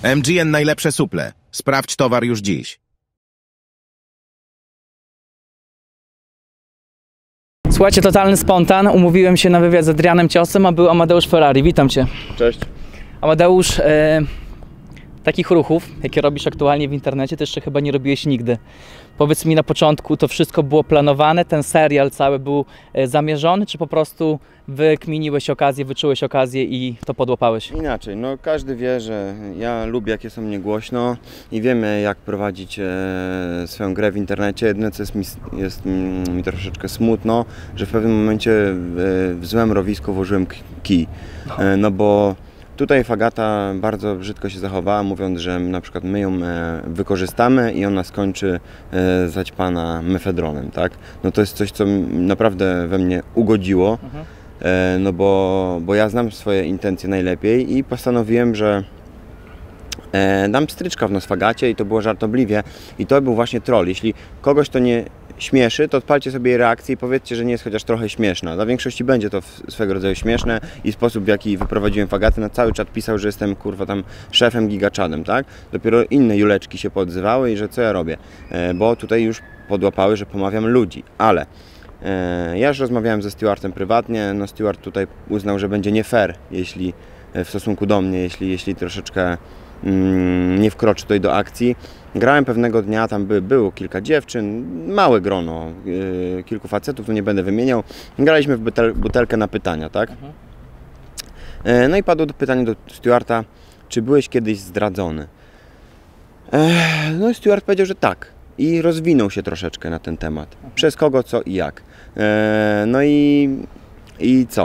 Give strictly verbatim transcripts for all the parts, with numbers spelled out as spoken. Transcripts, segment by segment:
M G N najlepsze suple. Sprawdź towar już dziś. Słuchajcie, totalny spontan. Umówiłem się na wywiad z Adrianem Ciosem, a był Amadeusz Ferrari. Witam Cię. Cześć. Amadeusz, e, takich ruchów, jakie robisz aktualnie w internecie, to jeszcze chyba nie robiłeś nigdy. Powiedz mi na początku, to wszystko było planowane? Ten serial cały był e, zamierzony, czy po prostu wykminiłeś okazję, wyczułeś okazję i to podłapałeś? Inaczej, no każdy wie, że ja lubię, jak jest o mnie głośno i wiemy, jak prowadzić e, swoją grę w internecie. Jedyne, co jest mi, jest mi troszeczkę smutno, że w pewnym momencie w, w złe mrowisko włożyłem kij. E, no bo tutaj Fagata bardzo brzydko się zachowała, mówiąc, że na przykład my ją e, wykorzystamy i ona skończy e, zaćpana mefedronem, tak? No to jest coś, co naprawdę we mnie ugodziło. Mhm. No bo, bo ja znam swoje intencje najlepiej i postanowiłem, że e, dam stryczka w nos Fagacie i to było żartobliwie i to był właśnie troll. Jeśli kogoś to nie śmieszy, to odpalcie sobie jej reakcję i powiedzcie, że nie jest chociaż trochę śmieszna. Dla większości będzie to swego rodzaju śmieszne i sposób, w jaki wyprowadziłem Fagatę, na cały czat pisał, że jestem kurwa tam szefem gigaczadem, tak? Dopiero inne Juleczki się poodzywały i że co ja robię, e, bo tutaj już podłapały, że pomawiam ludzi, ale ja już rozmawiałem ze Stewartem prywatnie, no Stewart tutaj uznał, że będzie nie fair, jeśli w stosunku do mnie, jeśli, jeśli troszeczkę mm, nie wkroczy tutaj do akcji. Grałem pewnego dnia, tam by, było kilka dziewczyn, małe grono, yy, kilku facetów, tu nie będę wymieniał. Graliśmy w butel, butelkę na pytania, tak? Mhm. Yy, no i padło pytanie do Stewarta, czy byłeś kiedyś zdradzony? Yy, no i Stewart powiedział, że tak. I rozwinął się troszeczkę na ten temat. Przez kogo, co i jak. E, no i, i co?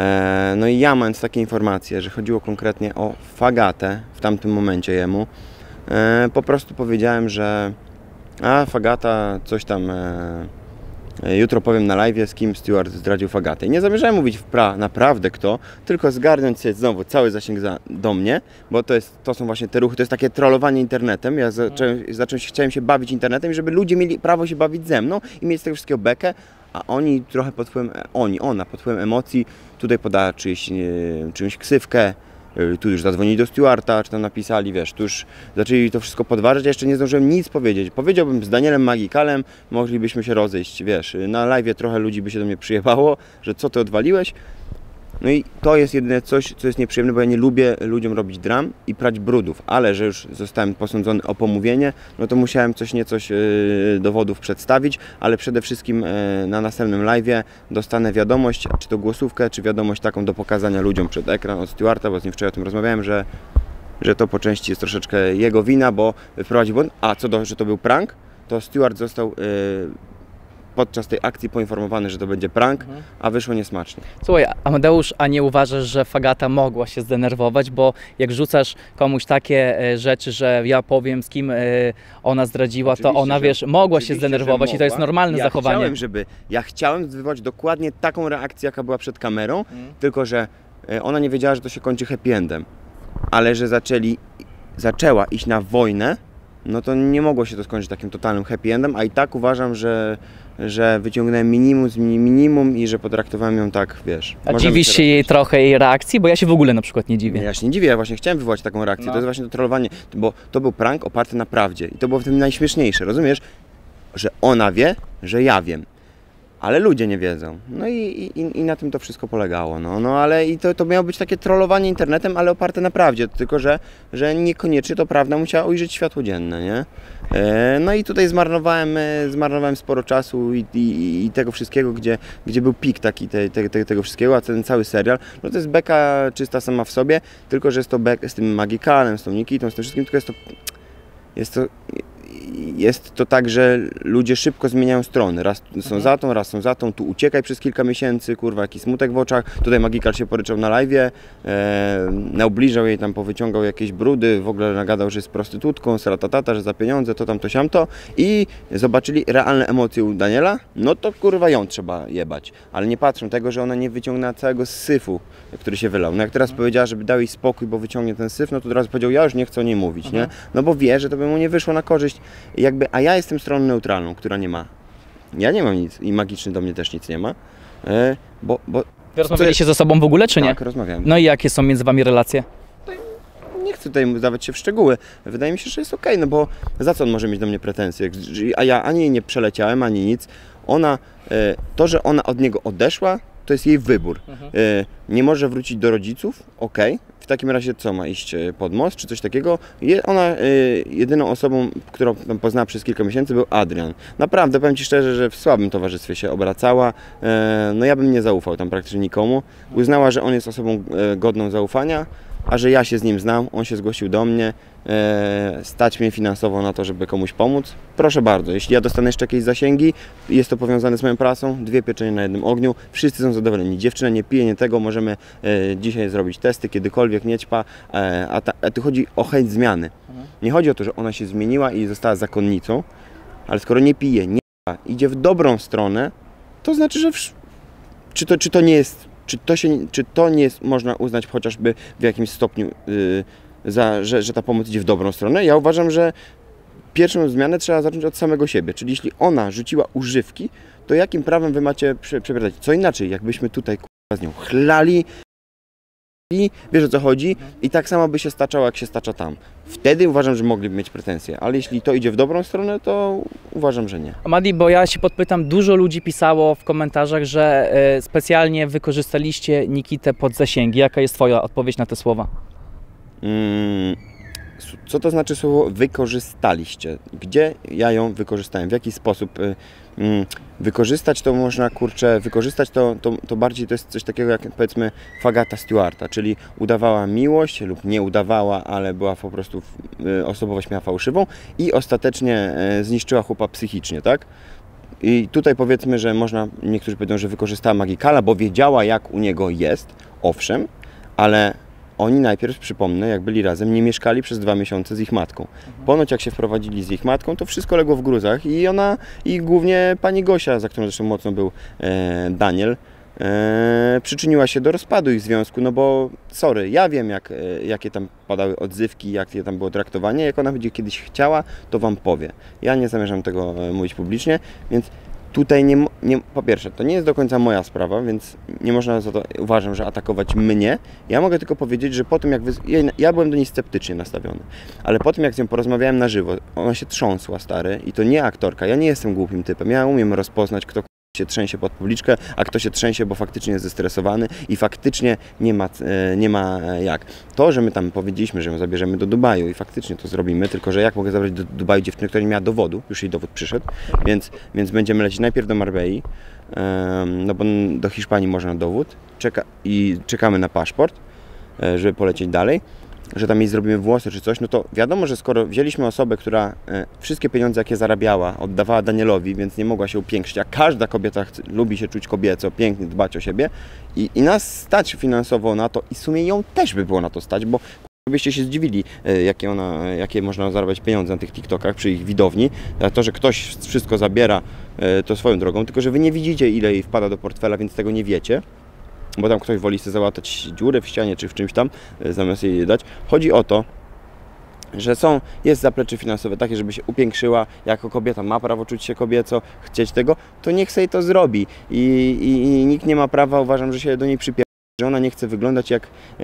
E, no i ja, mając takie informacje, że chodziło konkretnie o Fagatę w tamtym momencie jemu, e, po prostu powiedziałem, że a Fagata coś tam e, jutro powiem na live, z kim Stewart zdradził Fagatę. I nie zamierzałem mówić wpra naprawdę kto, tylko zgarnąć sobie znowu cały zasięg za, do mnie, bo to, jest, to są właśnie te ruchy, to jest takie trollowanie internetem. Ja zacząłem, zacząłem się, chciałem się bawić internetem, żeby ludzie mieli prawo się bawić ze mną i mieć z tego wszystkiego bekę, a oni trochę pod wpływem, oni, ona pod wpływem emocji tutaj podała czyjś, czyjąś ksywkę, tu już zadzwonili do Stewarta, czy tam napisali, wiesz, tu już zaczęli to wszystko podważać, ja jeszcze nie zdążyłem nic powiedzieć. Powiedziałbym z Danielem Magikalem, moglibyśmy się rozejść, wiesz, na live'ie trochę ludzi by się do mnie przyjebało, że co ty odwaliłeś. No i to jest jedyne coś, co jest nieprzyjemne, bo ja nie lubię ludziom robić dram i prać brudów, ale że już zostałem posądzony o pomówienie, no to musiałem coś niecoś yy, dowodów przedstawić, ale przede wszystkim yy, na następnym live'ie dostanę wiadomość, czy to głosówkę, czy wiadomość taką do pokazania ludziom przed ekran od Stewarta, bo z nim wczoraj o tym rozmawiałem, że, że to po części jest troszeczkę jego wina, bo wprowadził błąd, a co do, że to był prank, to Stewart został yy, podczas tej akcji poinformowany, że to będzie prank, mhm. a wyszło niesmacznie. Słuchaj, Amadeusz, a nie uważasz, że Fagata mogła się zdenerwować, bo jak rzucasz komuś takie e, rzeczy, że ja powiem, z kim e, ona zdradziła, oczywiście, to ona, wiesz, mogła się zdenerwować i to jest normalne ja zachowanie. Chciałem, żeby, ja chciałem wywołać dokładnie taką reakcję, jaka była przed kamerą, mhm. tylko że e, ona nie wiedziała, że to się kończy happy endem, ale że zaczęli, zaczęła iść na wojnę, no to nie mogło się to skończyć takim totalnym happy endem, a i tak uważam, że, że wyciągnąłem minimum z minimum i że potraktowałem ją tak, wiesz. A dziwisz się jej trochę jej reakcji? Bo ja się w ogóle na przykład nie dziwię. Ja się nie dziwię, ja właśnie chciałem wywołać taką reakcję, no. To jest właśnie to trollowanie, bo to był prank oparty na prawdzie i to było w tym najśmieszniejsze, rozumiesz? Że ona wie, że ja wiem. Ale ludzie nie wiedzą. No i, i, i na tym to wszystko polegało. No, no ale i to, to miało być takie trollowanie internetem, ale oparte na prawdzie. Tylko, że, że niekoniecznie to prawda musiała ujrzeć światło dzienne, nie? E, no i tutaj zmarnowałem, zmarnowałem sporo czasu i, i, i tego wszystkiego, gdzie, gdzie był pik taki te, te, te, tego wszystkiego, a ten cały serial, no to jest beka czysta sama w sobie, tylko, że jest to beka z tym Magikalem, z tą Nikitą, z tym wszystkim, tylko jest to... Jest to Jest to tak, że ludzie szybko zmieniają strony. Raz są mhm. za tą, raz są za tą, tu uciekaj przez kilka miesięcy, kurwa, jaki smutek w oczach. Tutaj Magikal się poryczał na live'ie, e, naubliżał jej tam, powyciągał jakieś brudy, w ogóle nagadał, że jest prostytutką, sratatata, że za pieniądze, to tam, to siamto. I zobaczyli realne emocje u Daniela, no to kurwa ją trzeba jebać. Ale nie patrzą tego, że ona nie wyciągnęła całego syfu, który się wylał. No jak teraz mhm. powiedziała, żeby dał jej spokój, bo wyciągnie ten syf, no to od razu powiedział, ja już nie chcę o niej mówić, mhm. nie? No bo wie, że to by mu nie wyszło na korzyść. Jakby, a ja jestem stroną neutralną, która nie ma. Ja nie mam nic i Magiczny do mnie też nic nie ma, e, bo... bo Wy rozmawialiście ze sobą w ogóle, czy nie? Tak, rozmawiamy. No i jakie są między wami relacje? Nie chcę chcę tutaj wdawać się w szczegóły. Wydaje mi się, że jest okej, okay, no bo za co on może mieć do mnie pretensje? A ja ani jej nie przeleciałem, ani nic. Ona, to, że ona od niego odeszła, to jest jej wybór. Mhm. Nie może wrócić do rodziców, okej. Okay. W takim razie co, ma iść pod most, czy coś takiego? Ona, jedyną osobą, którą poznała przez kilka miesięcy, był Adrian. Naprawdę, powiem Ci szczerze, że w słabym towarzystwie się obracała. No ja bym nie zaufał tam praktycznie nikomu. Uznała, że on jest osobą godną zaufania, a że ja się z nim znam, on się zgłosił do mnie, e, stać mnie finansowo na to, żeby komuś pomóc. Proszę bardzo, jeśli ja dostanę jeszcze jakieś zasięgi, jest to powiązane z moją pracą, dwie pieczenie na jednym ogniu, wszyscy są zadowoleni. Dziewczyna nie pije, nie tego, możemy e, dzisiaj zrobić testy, kiedykolwiek, nie ćpa, e, a, ta, a tu chodzi o chęć zmiany. Nie chodzi o to, że ona się zmieniła i została zakonnicą, ale skoro nie pije, nie ćpa, idzie w dobrą stronę, to znaczy, że w, czy, to, czy to nie jest Czy to, się, czy to nie jest, można uznać chociażby w jakimś stopniu, yy, za, że, że ta pomoc idzie w dobrą stronę? Ja uważam, że pierwszą zmianę trzeba zacząć od samego siebie. Czyli jeśli ona rzuciła używki, to jakim prawem wy macie przeprowadzać? Co inaczej, jakbyśmy tutaj z nią chlali, i wiesz o co chodzi? I tak samo by się staczało, jak się stacza tam. Wtedy uważam, że mogliby mieć pretensje, ale jeśli to idzie w dobrą stronę, to uważam, że nie. Madi, bo ja się podpytam, dużo ludzi pisało w komentarzach, że y, specjalnie wykorzystaliście Nikitę pod zasięgi. Jaka jest Twoja odpowiedź na te słowa? Hmm, co to znaczy słowo wykorzystaliście? Gdzie ja ją wykorzystałem? W jaki sposób? Y, y, wykorzystać to można, kurczę, wykorzystać to, to, to bardziej to jest coś takiego jak, powiedzmy, Fagata Stewarta, czyli udawała miłość lub nie udawała, ale była po prostu, y, osobowość miała fałszywą i ostatecznie y, zniszczyła chłopa psychicznie, tak? I tutaj powiedzmy, że można, niektórzy powiedzą, że wykorzystała Magikala, bo wiedziała, jak u niego jest, owszem, ale oni najpierw, przypomnę, jak byli razem, nie mieszkali przez dwa miesiące z ich matką. Ponoć jak się wprowadzili z ich matką, to wszystko legło w gruzach i ona, i głównie pani Gosia, za którą zresztą mocno był e, Daniel, e, przyczyniła się do rozpadu ich związku, no bo, sorry, ja wiem, jak, e, jakie tam padały odzywki, jakie tam było traktowanie, jak ona będzie kiedyś chciała, to wam powie. Ja nie zamierzam tego e, mówić publicznie, więc tutaj nie, nie, po pierwsze, to nie jest do końca moja sprawa, więc nie można za to, uważam, że atakować mnie. Ja mogę tylko powiedzieć, że po tym jak wy, ja, ja byłem do niej sceptycznie nastawiony, ale po tym jak z nią porozmawiałem na żywo, ona się trząsła, stary, i to nie aktorka, ja nie jestem głupim typem, ja umiem rozpoznać, kto się trzęsie pod publiczkę, a kto się trzęsie, bo faktycznie jest zestresowany i faktycznie nie ma, nie ma jak. To, że my tam powiedzieliśmy, że ją zabierzemy do Dubaju i faktycznie to zrobimy, tylko że jak mogę zabrać do Dubaju dziewczynę, która nie miała dowodu, już jej dowód przyszedł, więc, więc będziemy lecieć najpierw do Marbei, no bo do Hiszpanii można dowód, czeka, i czekamy na paszport, żeby polecieć dalej. Że tam jej zrobimy włosy czy coś, no to wiadomo, że skoro wzięliśmy osobę, która e, wszystkie pieniądze, jakie zarabiała, oddawała Danielowi, więc nie mogła się upiększyć, a każda kobieta chce, lubi się czuć kobieco, pięknie dbać o siebie i, i nas stać finansowo na to i w sumie ją też by było na to stać, bo byście się zdziwili, e, jakie, ona, jakie można zarabiać pieniądze na tych TikTokach przy ich widowni, a to, że ktoś wszystko zabiera, e, to swoją drogą, tylko że wy nie widzicie, ile jej wpada do portfela, więc tego nie wiecie. Bo tam ktoś woli sobie załatać dziurę w ścianie czy w czymś tam, zamiast jej dać. Chodzi o to, że są, jest zaplecze finansowe takie, żeby się upiększyła, jako kobieta ma prawo czuć się kobieco, chcieć tego, to niech sobie to zrobi. I, i, i nikt nie ma prawa, uważam, że się do niej przypiera, że ona nie chce wyglądać jak, e,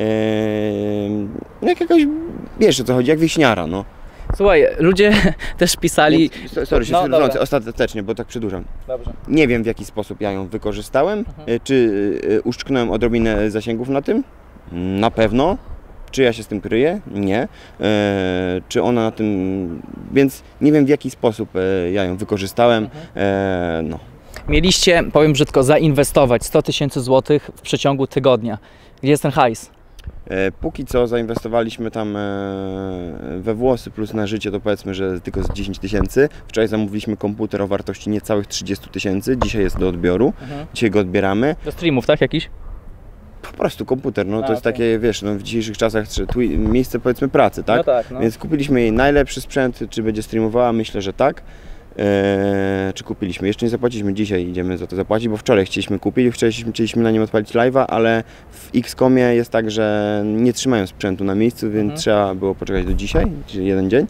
jak jakaś, wiesz o co chodzi, jak wieśniara, no. Słuchaj, ludzie też pisali... Więc, sorry, się no, wtrącę ostatecznie, bo tak przedłużam. Dobrze. Nie wiem, w jaki sposób ja ją wykorzystałem. Mhm. Czy y, uszczknąłem odrobinę zasięgów na tym? Na pewno. Czy ja się z tym kryję? Nie. E, czy ona na tym... Więc nie wiem, w jaki sposób e, ja ją wykorzystałem. Mhm. E, no. Mieliście, powiem brzydko, zainwestować sto tysięcy złotych w przeciągu tygodnia. Gdzie jest ten hajs? Póki co zainwestowaliśmy tam we włosy plus na życie, to powiedzmy, że tylko z dziesięć tysięcy. Wczoraj zamówiliśmy komputer o wartości niecałych trzydzieści tysięcy, dzisiaj jest do odbioru, mhm. Dzisiaj go odbieramy. Do streamów, tak, jakiś? Po prostu komputer, no A, to jest okay. takie, wiesz, no, w dzisiejszych czasach tu miejsce, powiedzmy, pracy, tak? No tak, no. Więc kupiliśmy jej najlepszy sprzęt, czy będzie streamowała, myślę, że tak. Eee, czy kupiliśmy? Jeszcze nie zapłaciliśmy, dzisiaj idziemy za to zapłacić, bo wczoraj chcieliśmy kupić, wczoraj chcieliśmy na nim odpalić live'a, ale w X komie jest tak, że nie trzymają sprzętu na miejscu, więc mhm. trzeba było poczekać do dzisiaj, czyli jeden dzień.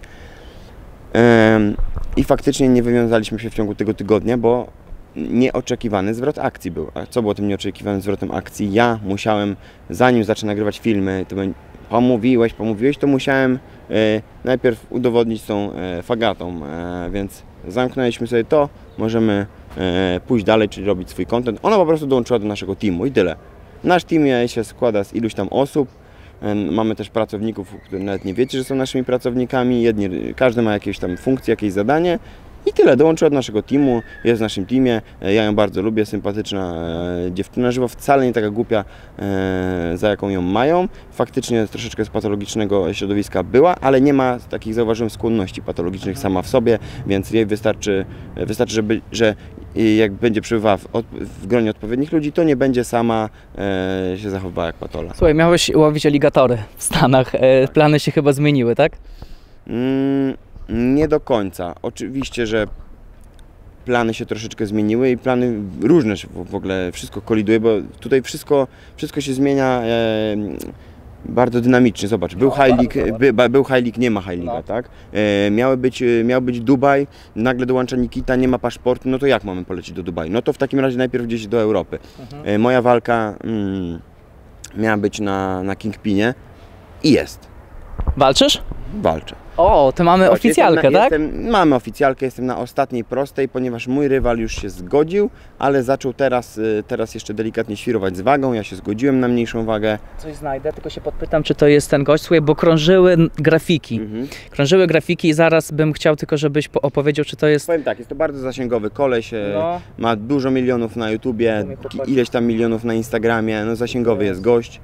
Eee, I faktycznie nie wywiązaliśmy się w ciągu tego tygodnia, bo nieoczekiwany zwrot akcji był. A co było tym nieoczekiwanym zwrotem akcji? Ja musiałem, zanim zacznę nagrywać filmy, to pomówiłeś, pomówiłeś, to musiałem e, najpierw udowodnić z tą e, fagatą, e, więc zamknęliśmy sobie to, możemy e, pójść dalej, czyli robić swój content. Ona po prostu dołączyła do naszego teamu i tyle. Nasz team się składa z iluś tam osób. Mamy też pracowników, którzy nawet nie wiecie, że są naszymi pracownikami. Jedni, każdy ma jakieś tam funkcje, jakieś zadanie. I tyle, dołączyła do naszego teamu, jest w naszym teamie. Ja ją bardzo lubię, sympatyczna dziewczyna żywo, wcale nie taka głupia, za jaką ją mają. Faktycznie troszeczkę z patologicznego środowiska była, ale nie ma takich, zauważyłem, skłonności patologicznych sama w sobie, więc jej wystarczy, wystarczy żeby, że jak będzie przebywała w, w gronie odpowiednich ludzi, to nie będzie sama e, się zachowywała jak patola. Słuchaj, miałeś łowić aligatory w Stanach, e, plany się chyba zmieniły, tak? Mm, nie do końca. Oczywiście, że plany się troszeczkę zmieniły i plany różne się w ogóle, wszystko koliduje, bo tutaj wszystko, wszystko się zmienia e, bardzo dynamicznie. Zobacz, był High League, by, był High League, nie ma High League'a, no. Tak? E, miały być, miał być Dubaj, nagle dołącza Nikita, nie ma paszportu, no to jak mamy polecieć do Dubaju? No to w takim razie najpierw gdzieś do Europy. Mhm. E, moja walka mm, miała być na, na Kingpinie i jest. Walczysz? Walczę. O, to mamy Zobacz, oficjalkę, jestem na, tak? Jestem, mamy oficjalkę, jestem na ostatniej prostej, ponieważ mój rywal już się zgodził, ale zaczął teraz, teraz jeszcze delikatnie świrować z wagą, ja się zgodziłem na mniejszą wagę. Coś znajdę, tylko się podpytam, czy to jest ten gość, słuchaj, bo krążyły grafiki. Mhm. Krążyły grafiki i zaraz bym chciał tylko, żebyś opowiedział, czy to jest... Powiem tak, jest to bardzo zasięgowy koleś, no. Ma dużo milionów na YouTubie, ileś tam milionów na Instagramie, no zasięgowy jest gość.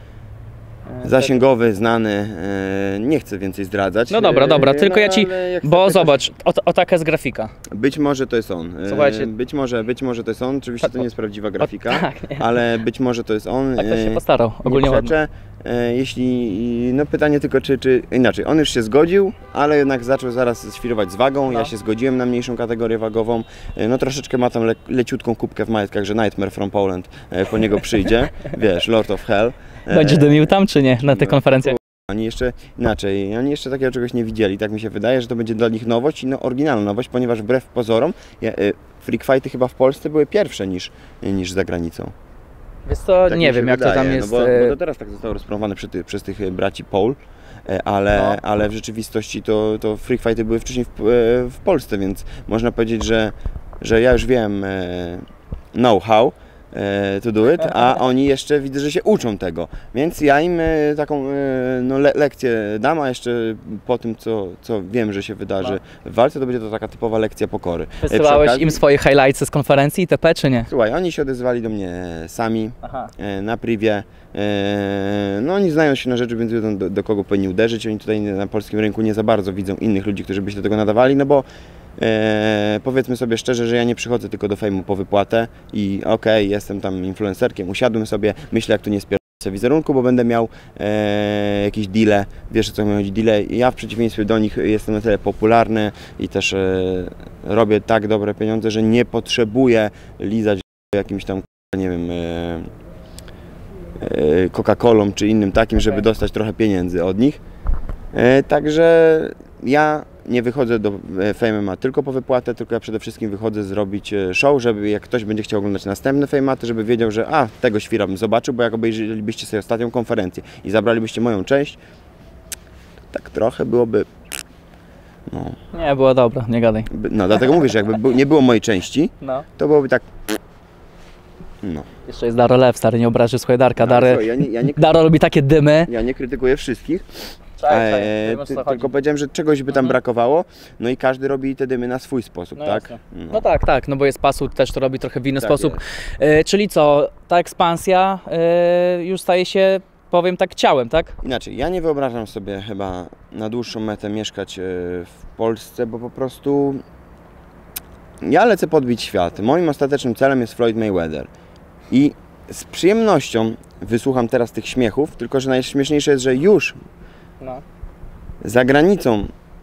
Zasięgowy, znany, nie chcę więcej zdradzać. No dobra, dobra, tylko no, ja ci, bo pytasz... zobacz, o, o taka jest grafika. Być może to jest on. Słuchajcie. Być może, być może to jest on, oczywiście to nie jest prawdziwa grafika, o, tak, ale być może to jest on. Tak, to się postarał, ogólnie ładnie. Jeśli, no pytanie tylko, czy, czy inaczej, on już się zgodził, ale jednak zaczął zaraz świrować z wagą, no. Ja się zgodziłem na mniejszą kategorię wagową, no troszeczkę ma tam le, leciutką kubkę w majtkach, że Nightmare from Poland po niego przyjdzie, wiesz, Lord of Hell. Będziesz dymił tam, czy nie, na tej no, konferencji? Oni jeszcze inaczej, oni jeszcze takiego czegoś nie widzieli, tak mi się wydaje, że to będzie dla nich nowość i no, oryginalna nowość, ponieważ wbrew pozorom ja, y, freak fighty chyba w Polsce były pierwsze niż, niż za granicą. Wiesz co, tak nie wiem jak wydaje, to tam jest... No bo, bo to teraz tak zostało rozpromowane przy ty, przez tych braci Paul, ale, no. ale w rzeczywistości to, to freak fighty były wcześniej w, w Polsce, więc można powiedzieć, że, że ja już wiem know-how to do it, a oni jeszcze widzę, że się uczą tego, więc ja im taką no, le lekcję dam, a jeszcze po tym, co, co wiem, że się wydarzy w walce, to będzie to taka typowa lekcja pokory. Wysyłałeś okazji... im swoje highlights z konferencji itp., czy nie? Słuchaj, oni się odezwali do mnie sami, Aha. na privie, no oni znają się na rzeczy, więc wiedzą do, do kogo powinni uderzyć, oni tutaj na polskim rynku nie za bardzo widzą innych ludzi, którzy by się do tego nadawali, no bo Eee, powiedzmy sobie szczerze, że ja nie przychodzę tylko do fejmu po wypłatę i okej, okay, jestem tam influencerkiem, usiadłem sobie, myślę jak tu nie spierdolę wizerunku, bo będę miał e, jakieś deale, wiesz o co mi chodzi, deale. Ja w przeciwieństwie do nich jestem na tyle popularny i też e, robię tak dobre pieniądze, że nie potrzebuję lizać jakimś tam, nie wiem, e, e, Coca-Colą czy innym takim, żeby dostać trochę pieniędzy od nich. E, także ja nie wychodzę do Fame M M A tylko po wypłatę, tylko ja przede wszystkim wychodzę zrobić show, żeby jak ktoś będzie chciał oglądać następne Fame M M A, to żeby wiedział, że a, tego świra bym zobaczył, bo jak obejrzelibyście sobie ostatnią konferencję i zabralibyście moją część, tak trochę byłoby... No. Nie, było dobra, nie gadaj. No, dlatego mówię, że jakby nie było mojej części, no. to byłoby tak... No. Jeszcze jest Daro Lew, stary, nie obraży swoje Darka. No, Dary, słuchaj, ja nie, ja nie... Daro robi takie dymy. Ja nie krytykuję wszystkich. Tak, tak, e, ty, tylko powiedziałem, że czegoś by tam mhm. brakowało, no i każdy robi te dymy na swój sposób, no tak? No. no tak, tak, no bo jest Pasu też to robi trochę w inny tak sposób. E, czyli co, ta ekspansja e, już staje się, powiem tak, ciałem, tak? Inaczej, ja nie wyobrażam sobie chyba na dłuższą metę mieszkać w Polsce, bo po prostu ja lecę podbić świat. Moim ostatecznym celem jest Floyd Mayweather i z przyjemnością wysłucham teraz tych śmiechów, tylko że najśmieszniejsze jest, że już No. za granicą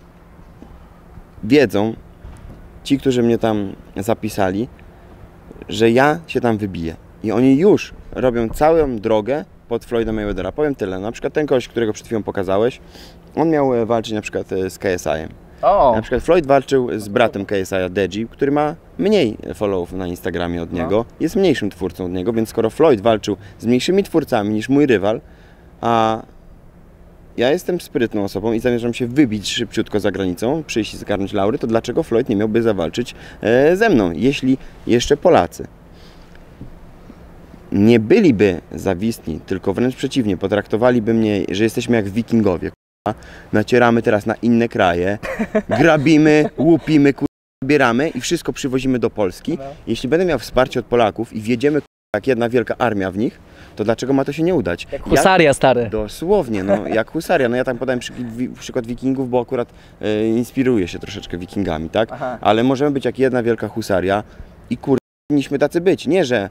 wiedzą ci, którzy mnie tam zapisali, że ja się tam wybiję. I oni już robią całą drogę pod Floyda Mayweathera. Powiem tyle, na przykład ten kość, którego przed chwilą pokazałeś, on miał walczyć na przykład z K S I-em. Oh. Na przykład Floyd walczył z bratem K S I-a, Deji, który ma mniej followów na Instagramie od niego, no. jest mniejszym twórcą od niego, więc skoro Floyd walczył z mniejszymi twórcami niż mój rywal, a ja jestem sprytną osobą i zamierzam się wybić szybciutko za granicą, przyjść i zgarnąć laury, to dlaczego Floyd nie miałby zawalczyć e, ze mną, jeśli jeszcze Polacy nie byliby zawistni, tylko wręcz przeciwnie, potraktowaliby mnie, że jesteśmy jak wikingowie, kurwa, nacieramy teraz na inne kraje, grabimy, łupimy, kurwa, zbieramy i wszystko przywozimy do Polski. No. Jeśli będę miał wsparcie od Polaków i wjedziemy jak jedna wielka armia w nich, to dlaczego ma to się nie udać? Jak husaria, stary. Dosłownie, no jak husaria. No ja tam podałem przykład, przykład wikingów, bo akurat e, inspiruję się troszeczkę wikingami, tak? Aha. Ale możemy być jak jedna wielka husaria i kurde, powinniśmy tacy być. Nie, że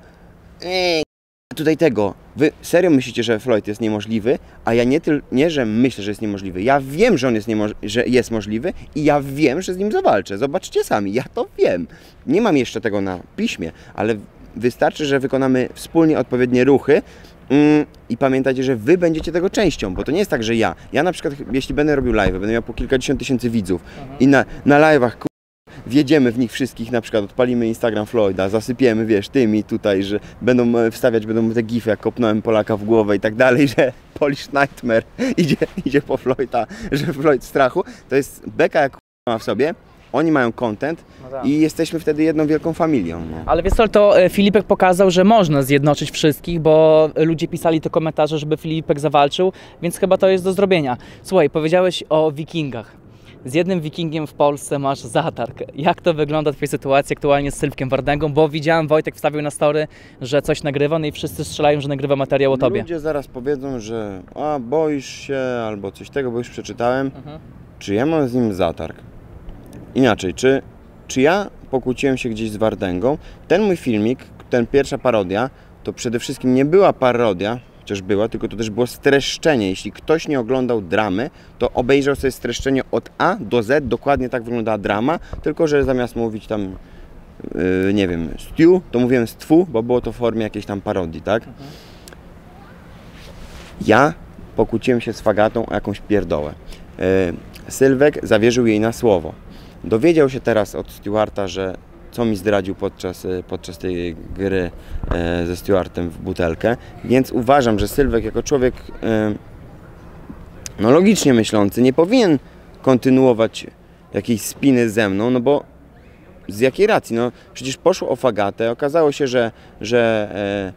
e, tutaj tego. Wy serio myślicie, że Floyd jest niemożliwy, a ja nie, tyl, nie że myślę, że jest niemożliwy. Ja wiem, że on jest, że jest możliwy i ja wiem, że z nim zawalczę. Zobaczcie sami, ja to wiem. Nie mam jeszcze tego na piśmie, ale wystarczy, że wykonamy wspólnie odpowiednie ruchy mm, i pamiętajcie, że wy będziecie tego częścią, bo to nie jest tak, że ja. Ja na przykład, jeśli będę robił live, będę miał po kilkadziesiąt tysięcy widzów mhm. i na, na live'ach wjedziemy w nich wszystkich, na przykład odpalimy Instagram Floyda, zasypiemy, wiesz, tymi tutaj, że będą wstawiać, będą te gify, jak kopnąłem Polaka w głowę i tak dalej, że Polish Nightmare idzie, idzie po Floyda, że Floyd strachu. To jest beka, jak ma w sobie. Oni mają content no tak. I jesteśmy wtedy jedną wielką familią. No. Ale wiesz co, to Filipek pokazał, że można zjednoczyć wszystkich, bo ludzie pisali te komentarze, żeby Filipek zawalczył, więc chyba to jest do zrobienia. Słuchaj, powiedziałeś o wikingach. Z jednym wikingiem w Polsce masz zatarg. Jak to wygląda twoja sytuacja aktualnie z Sylwkiem Wardęgą? Bo widziałem, Wojtek wstawił na story, że coś nagrywa, no i wszyscy strzelają, że nagrywa materiał o tobie. Ludzie zaraz powiedzą, że a, boisz się albo coś tego, bo już przeczytałem. Mhm. Czy ja mam z nim zatarg? Inaczej, czy, czy ja pokłóciłem się gdzieś z Wardęgą? Ten mój filmik, ten pierwsza parodia, to przede wszystkim nie była parodia, chociaż była, tylko to też było streszczenie. Jeśli ktoś nie oglądał dramy, to obejrzał sobie streszczenie od A do Z, dokładnie tak wyglądała drama, tylko że zamiast mówić tam, yy, nie wiem, stew, to mówiłem stwu, bo było to w formie jakiejś tam parodii, tak? Mhm. Ja pokłóciłem się z Fagatą o jakąś pierdołę. Yy, Sylwek zawierzył jej na słowo. Dowiedział się teraz od Stewarta, że co mi zdradził podczas, podczas tej gry e, ze Stewartem w butelkę, więc uważam, że Sylwek jako człowiek e, no logicznie myślący nie powinien kontynuować jakiejś spiny ze mną, no bo z jakiej racji? No przecież poszło o Fagatę, okazało się, że, że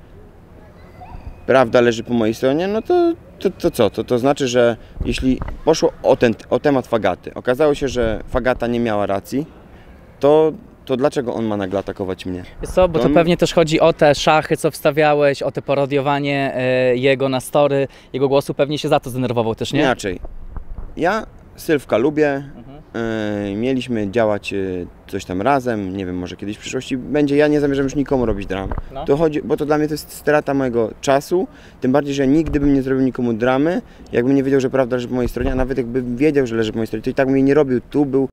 e, prawda leży po mojej stronie, no to To, to co? To, to znaczy, że jeśli poszło o, ten, o temat Fagaty, okazało się, że Fagata nie miała racji, to, to dlaczego on ma nagle atakować mnie? Wiesz co, bo to, to on... pewnie też chodzi o te szachy, co wstawiałeś, o te parodiowanie e, jego na story, jego głosu, pewnie się za to zdenerwował też, nie? Inaczej. Ja Sylwka lubię, mhm. e, mieliśmy działać e, coś tam razem, nie wiem, może kiedyś w przyszłości będzie, ja nie zamierzam już nikomu robić dram. No. To chodzi, bo to dla mnie to jest strata mojego czasu, tym bardziej, że nigdy bym nie zrobił nikomu dramy, jakbym nie wiedział, że prawda leży po mojej stronie, a nawet jakbym wiedział, że leży po mojej stronie, to i tak bym jej nie robił. Tu był...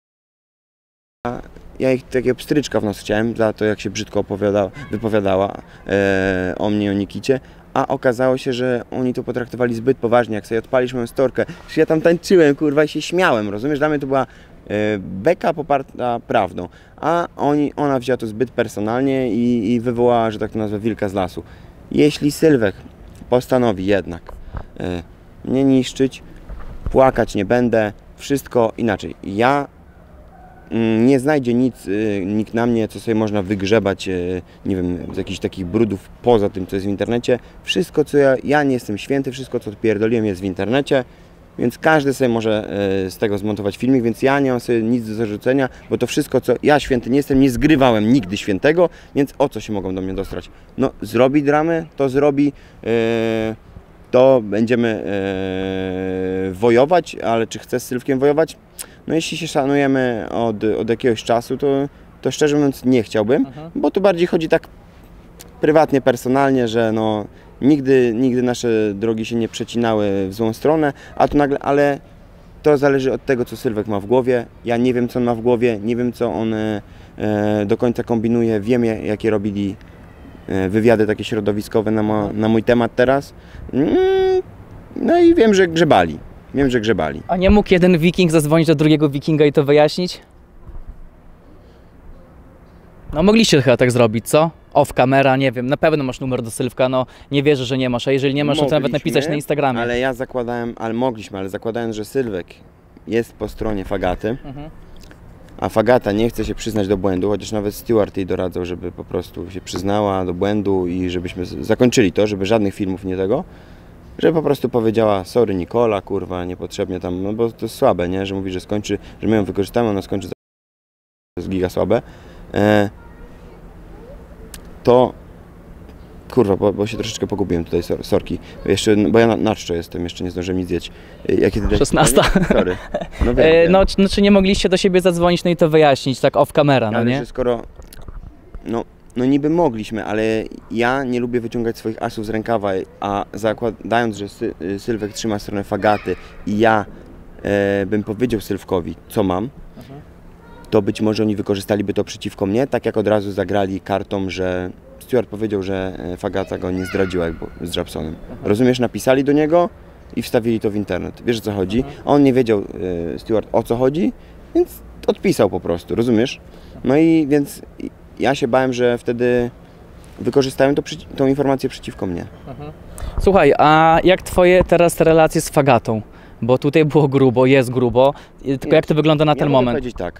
Ja ich takiego pstryczka w nos chciałem za to, jak się brzydko opowiadała, wypowiadała e, o mnie, o Nikicie. A okazało się, że oni to potraktowali zbyt poważnie, jak sobie odpaliśmy moją storkę. Ja tam tańczyłem, kurwa, i się śmiałem, rozumiesz? Dla mnie to była e, beka poparta prawdą. A oni, ona wzięła to zbyt personalnie i, i wywołała, że tak to nazwę, wilka z lasu. Jeśli Sylwek postanowi jednak e, mnie niszczyć, płakać nie będę, wszystko inaczej. Ja nie znajdzie nic, nikt na mnie, co sobie można wygrzebać, nie wiem, z jakichś takich brudów poza tym, co jest w internecie. Wszystko, co ja, ja nie jestem święty, wszystko, co pierdoliłem, jest w internecie, więc każdy sobie może z tego zmontować filmik, więc ja nie mam sobie nic do zarzucenia, bo to wszystko, co ja święty nie jestem, nie zgrywałem nigdy świętego, więc o co się mogą do mnie dostrać? No, zrobi dramę, to zrobi, yy, to będziemy yy, wojować, ale czy chcę z Sylwkiem wojować? No jeśli się szanujemy od, od jakiegoś czasu, to, to szczerze mówiąc nie chciałbym, mhm. bo tu bardziej chodzi tak prywatnie, personalnie, że no nigdy, nigdy nasze drogi się nie przecinały w złą stronę, a tu nagle, ale to zależy od tego, co Sylwek ma w głowie. Ja nie wiem, co on ma w głowie, nie wiem, co on e, do końca kombinuje, wiem, jakie robili e, wywiady takie środowiskowe na, mo, na mój temat teraz. Mm, no i wiem, że grzebali. Wiem, że grzebali. A nie mógł jeden wiking zadzwonić do drugiego wikinga i to wyjaśnić? No mogliście chyba tak zrobić, co? Off camera, nie wiem, na pewno masz numer do Sylwka, no nie wierzę, że nie masz, a jeżeli nie masz, to nawet napisać na Instagramie. Ale ja zakładałem, ale mogliśmy, ale zakładając, że Sylwek jest po stronie Fagaty, mhm. a Fagata nie chce się przyznać do błędu, chociaż nawet Stewart jej doradzał, żeby po prostu się przyznała do błędu i żebyśmy zakończyli to, żeby żadnych filmów nie tego, żeby po prostu powiedziała, sorry Nikola, kurwa, niepotrzebnie tam, no bo to jest słabe, nie, że mówi, że skończy, że my ją wykorzystamy, ona skończy, to jest giga słabe, e, to, kurwa, bo, bo się troszeczkę pogubiłem tutaj, sor, sorki, jeszcze, bo ja na, na czczo jestem, jeszcze nie zdążyłem nic zjeść. Jakie ty szesnasta. Sorry. No, wiem, e, wiem. no, no czy nie mogliście do siebie zadzwonić, no i to wyjaśnić, tak off camera, no ale nie? Że skoro, no, no niby mogliśmy, ale ja nie lubię wyciągać swoich asów z rękawa, a zakładając, że Sy Sylwek trzyma stronę Fagaty i ja e, bym powiedział Sylwkowi, co mam, mhm. to być może oni wykorzystaliby to przeciwko mnie, tak jak od razu zagrali kartą, że Stewart powiedział, że Fagata go nie zdradziła jak z Japsonem. Mhm. Rozumiesz, napisali do niego i wstawili to w internet. Wiesz, o co chodzi? Mhm. On nie wiedział, e, Stewart, o co chodzi, więc odpisał po prostu, rozumiesz? No i więc ja się bałem, że wtedy wykorzystają to, tą informację przeciwko mnie. Mhm. Słuchaj, a jak twoje teraz te relacje z Fagatą? Bo tutaj było grubo, jest grubo, tylko nie, jak to wygląda na ja ten mogę moment? powiedzieć tak.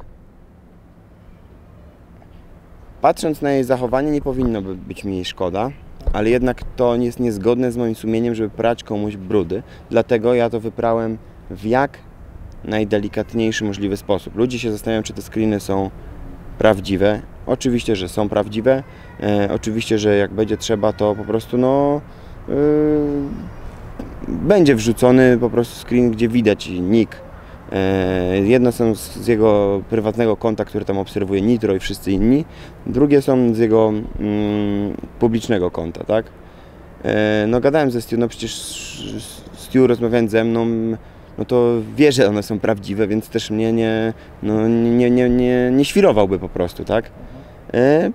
Patrząc na jej zachowanie, nie powinno być mi jej szkoda, ale jednak to jest niezgodne z moim sumieniem, żeby prać komuś brudy. Dlatego ja to wyprałem w jak najdelikatniejszy możliwy sposób. Ludzie się zastanawiają, czy te screeny są prawdziwe. Oczywiście, że są prawdziwe. E, oczywiście, że jak będzie trzeba, to po prostu no yy, będzie wrzucony po prostu screen, gdzie widać nick. E, jedno są z, z jego prywatnego konta, który tam obserwuje Nitro i wszyscy inni. Drugie są z jego mm, publicznego konta, tak? E, no gadałem ze Stu, no przecież Stu rozmawiając ze mną, no to wie, że one są prawdziwe, więc też mnie nie, no, nie, nie, nie, nie świrowałby po prostu, tak? E,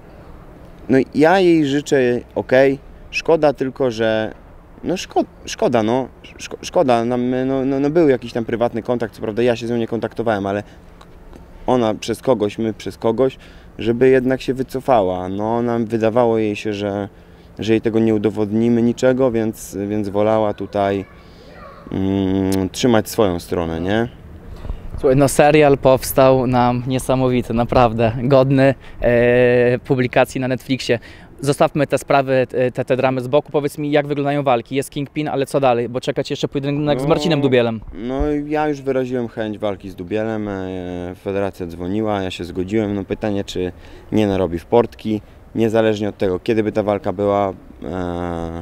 no ja jej życzę ok, szkoda tylko, że no szkoda, szkoda no, szko, szkoda, nam, no, no, no był jakiś tam prywatny kontakt, co prawda ja się z nią nie kontaktowałem, ale ona przez kogoś, my przez kogoś, żeby jednak się wycofała, no nam wydawało jej się, że, że jej tego nie udowodnimy niczego, więc, więc wolała tutaj mm, trzymać swoją stronę, nie? Słuchaj, no serial powstał nam niesamowity, naprawdę godny e, publikacji na Netflixie. Zostawmy te sprawy, te, te dramy z boku. Powiedz mi, jak wyglądają walki. Jest Kingpin, ale co dalej? Bo czekać jeszcze pojedynek no, z Marcinem Dubielem. No ja już wyraziłem chęć walki z Dubielem. Federacja dzwoniła, ja się zgodziłem. No pytanie, czy nie narobi w portki. Niezależnie od tego, kiedy by ta walka była, e,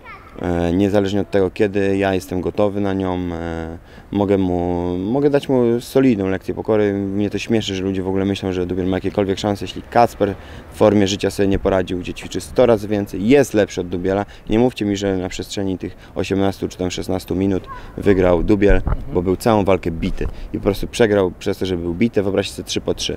e, niezależnie od tego, kiedy ja jestem gotowy na nią, e, mogę, mu, mogę dać mu solidną lekcję pokory. Mnie to śmieszy, że ludzie w ogóle myślą, że Dubiel ma jakiekolwiek szanse, jeśli Kacper w formie życia sobie nie poradził, gdzie ćwiczy sto razy więcej, jest lepszy od Dubiela. Nie mówcie mi, że na przestrzeni tych osiemnastu czy tam szesnastu minut wygrał Dubiel, bo był całą walkę bity i po prostu przegrał przez to, że był bity. Wyobraźcie sobie trzy po trzy.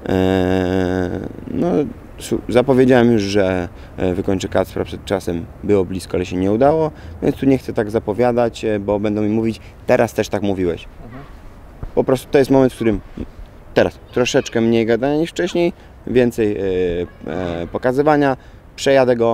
Eee, no, zapowiedziałem już, że wykończę Kacpra przed czasem, było blisko, ale się nie udało, więc tu nie chcę tak zapowiadać, bo będą mi mówić, teraz też tak mówiłeś. Po prostu to jest moment, w którym teraz troszeczkę mniej gadania niż wcześniej, więcej e, e, pokazywania, przejadę go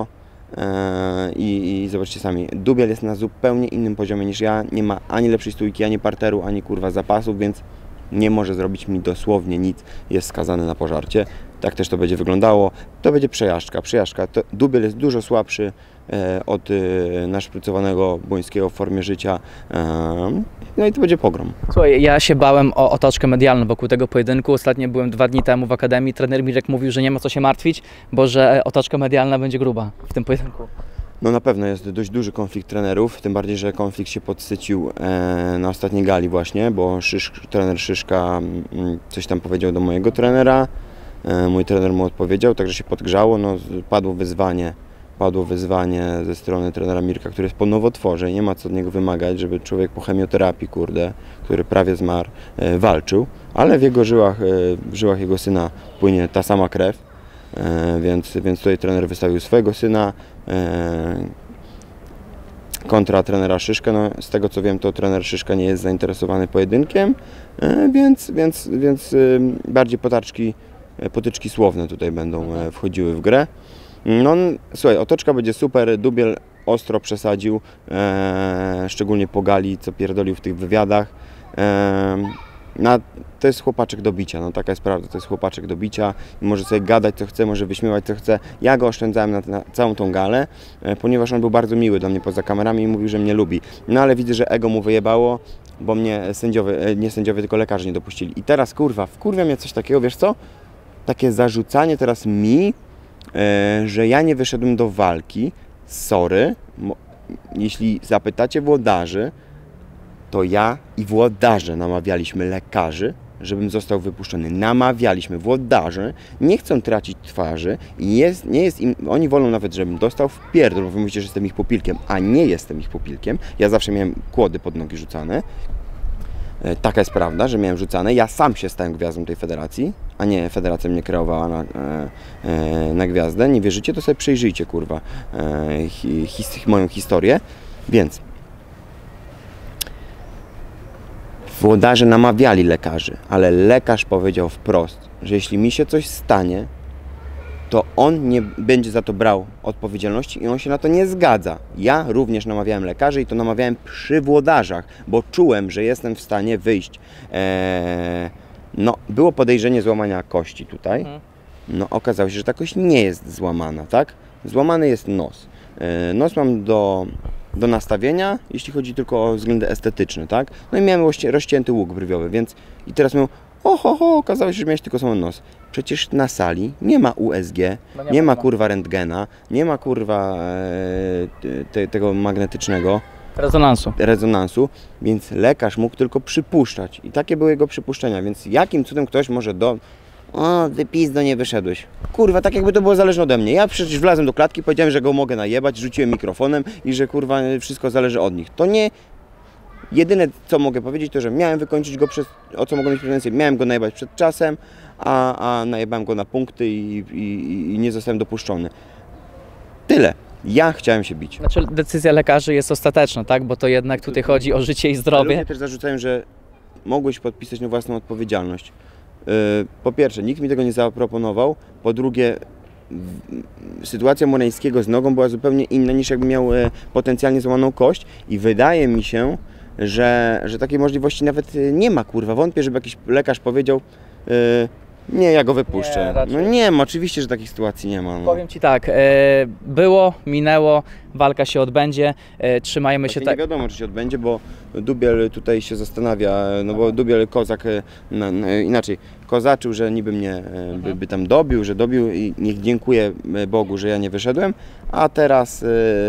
e, i, i zobaczcie sami, Dubiel jest na zupełnie innym poziomie niż ja, nie ma ani lepszej stójki, ani parteru, ani kurwa zapasów, więc nie może zrobić mi dosłownie nic, jest skazany na pożarcie. Tak też to będzie wyglądało. To będzie przejażdżka. przejażdżka. To Dubiel jest dużo słabszy e, od e, naszprycowanego Błońskiego w formie życia. E, no i to będzie pogrom. Słuchaj, ja się bałem o otoczkę medialną wokół tego pojedynku. Ostatnio byłem dwa dni temu w Akademii. Trener Mirek mówił, że nie ma co się martwić, bo że otoczka medialna będzie gruba w tym pojedynku. No na pewno jest dość duży konflikt trenerów, tym bardziej, że konflikt się podsycił e, na ostatniej gali właśnie, bo Szysz, trener Szyszka m, coś tam powiedział do mojego trenera. Mój trener mu odpowiedział, także się podgrzało, no, padło wyzwanie, padło wyzwanie ze strony trenera Mirka, który jest po nowotworze i nie ma co od niego wymagać, żeby człowiek po chemioterapii, kurde, który prawie zmarł, e, walczył, ale w jego żyłach, e, w żyłach jego syna płynie ta sama krew, e, więc, więc tutaj trener wystawił swojego syna e, kontra trenera Szyszka. No, z tego co wiem, to trener Szyszka nie jest zainteresowany pojedynkiem, e, więc, więc, więc e, bardziej potarczki e, potyczki słowne tutaj będą e, wchodziły w grę. No, słuchaj, otoczka będzie super, Dubiel ostro przesadził, e, szczególnie po gali, co pierdolił w tych wywiadach. E, na, to jest chłopaczek do bicia, no taka jest prawda, to jest chłopaczek do bicia. Może sobie gadać co chce, może wyśmiewać co chce. Ja go oszczędzałem na, na całą tą galę, e, ponieważ on był bardzo miły do mnie poza kamerami i mówił, że mnie lubi. No ale widzę, że ego mu wyjebało, bo mnie sędziowie, e, nie sędziowie, tylko lekarze nie dopuścili. I teraz kurwa, wkurwia mnie coś takiego, wiesz co? Takie zarzucanie teraz mi, e, że ja nie wyszedłem do walki. Sorry, jeśli zapytacie włodarzy, to ja i włodarze namawialiśmy lekarzy, żebym został wypuszczony. Namawialiśmy włodarzy, nie chcą tracić twarzy i jest, nie jest im, oni wolą nawet, żebym dostał w pierdol, bo wy mówicie, że jestem ich pupilkiem, a nie jestem ich pupilkiem. Ja zawsze miałem kłody pod nogi rzucane. E, taka jest prawda, że miałem rzucane. Ja sam się stałem gwiazdą tej federacji, a nie federacja mnie kreowała na, e, e, na gwiazdę. Nie wierzycie, to sobie przejrzyjcie, kurwa, e, hi, his, moją historię. Więc włodarze namawiali lekarzy, ale lekarz powiedział wprost, że jeśli mi się coś stanie, to on nie będzie za to brał odpowiedzialności i on się na to nie zgadza. Ja również namawiałem lekarzy i to namawiałem przy włodarzach, bo czułem, że jestem w stanie wyjść. Eee, no, było podejrzenie złamania kości tutaj. No, okazało się, że ta kość nie jest złamana, tak? Złamany jest nos. Eee, nos mam do... do nastawienia, jeśli chodzi tylko o względy estetyczne, tak? No i miałem rozcięty łuk brwiowy, więc i teraz miał, oho, ho, okazało się, że miałeś tylko sam nos. Przecież na sali nie ma U S G, no nie, nie ma kurwa rentgena, nie ma kurwa e, te, tego magnetycznego rezonansu. rezonansu, więc lekarz mógł tylko przypuszczać i takie były jego przypuszczenia, więc jakim cudem ktoś może do... O, ty pizdo, nie wyszedłeś. Kurwa, tak jakby to było zależne ode mnie. Ja przecież wlazłem do klatki, powiedziałem, że go mogę najebać, rzuciłem mikrofonem i że kurwa wszystko zależy od nich. To nie... Jedyne co mogę powiedzieć to, że miałem wykończyć go przez... O co mogę mieć pretensje? Miałem go najebać przed czasem, a, a najebałem go na punkty i, i, i nie zostałem dopuszczony. Tyle. Ja chciałem się bić. Znaczy decyzja lekarzy jest ostateczna, tak? Bo to jednak tutaj chodzi o życie i zdrowie. Ludzie też zarzucają, że mogłeś podpisać na własną odpowiedzialność. Po pierwsze, nikt mi tego nie zaproponował, po drugie, sytuacja Morańskiego z nogą była zupełnie inna niż jakby miał potencjalnie złamaną kość i wydaje mi się, że, że takiej możliwości nawet nie ma, kurwa, wątpię, żeby jakiś lekarz powiedział, yy, nie, ja go wypuszczę. Nie, no nie ma, oczywiście, że takich sytuacji nie ma. No. Powiem Ci tak, było, minęło, walka się odbędzie, trzymajmy się tak. Nie wiadomo, czy się odbędzie, bo Dubiel tutaj się zastanawia, no bo Dubiel Kozak, no, no, inaczej, kozaczył, że niby mnie by, by tam dobił, że dobił i niech dziękuję Bogu, że ja nie wyszedłem, a teraz,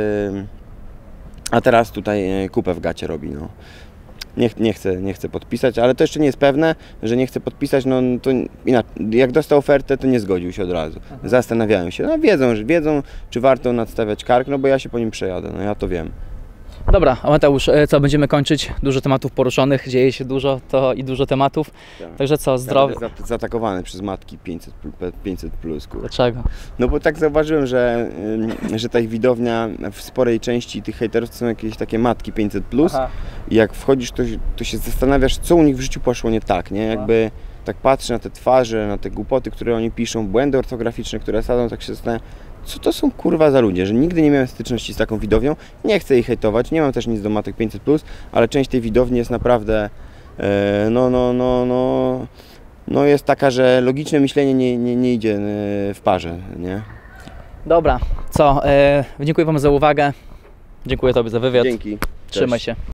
a teraz tutaj kupę w gacie robi, no. Nie, nie, chcę, nie chcę podpisać, ale to jeszcze nie jest pewne, że nie chcę podpisać, no to inaczej, jak dostał ofertę, to nie zgodził się od razu. Zastanawiają się, no wiedzą, że wiedzą, czy warto nadstawiać kark, no bo ja się po nim przejadę, no ja to wiem. Dobra, a Mateusz, co, będziemy kończyć? Dużo tematów poruszonych, dzieje się dużo, to i dużo tematów, tak. Także co, zdrowie. Ja będę zaatakowany przez matki pięćset plus, kurwa. Dlaczego? No bo tak zauważyłem, że, że ta ich widownia w sporej części tych hejterów to są jakieś takie matki pięćset plus i jak wchodzisz, to, to się zastanawiasz, co u nich w życiu poszło nie tak, nie? Jakby tak patrzę na te twarze, na te głupoty, które oni piszą, błędy ortograficzne, które sadzą, tak się zastanawiam, co to są kurwa za ludzie, że nigdy nie miałem styczności z taką widownią, nie chcę ich hejtować, nie mam też nic do matek pięćset plus, ale część tej widowni jest naprawdę, e, no, no, no, no, no jest taka, że logiczne myślenie nie, nie, nie idzie w parze, nie? Dobra, co, e, dziękuję Wam za uwagę, dziękuję Tobie za wywiad. Dzięki. Trzymaj Cześć. się.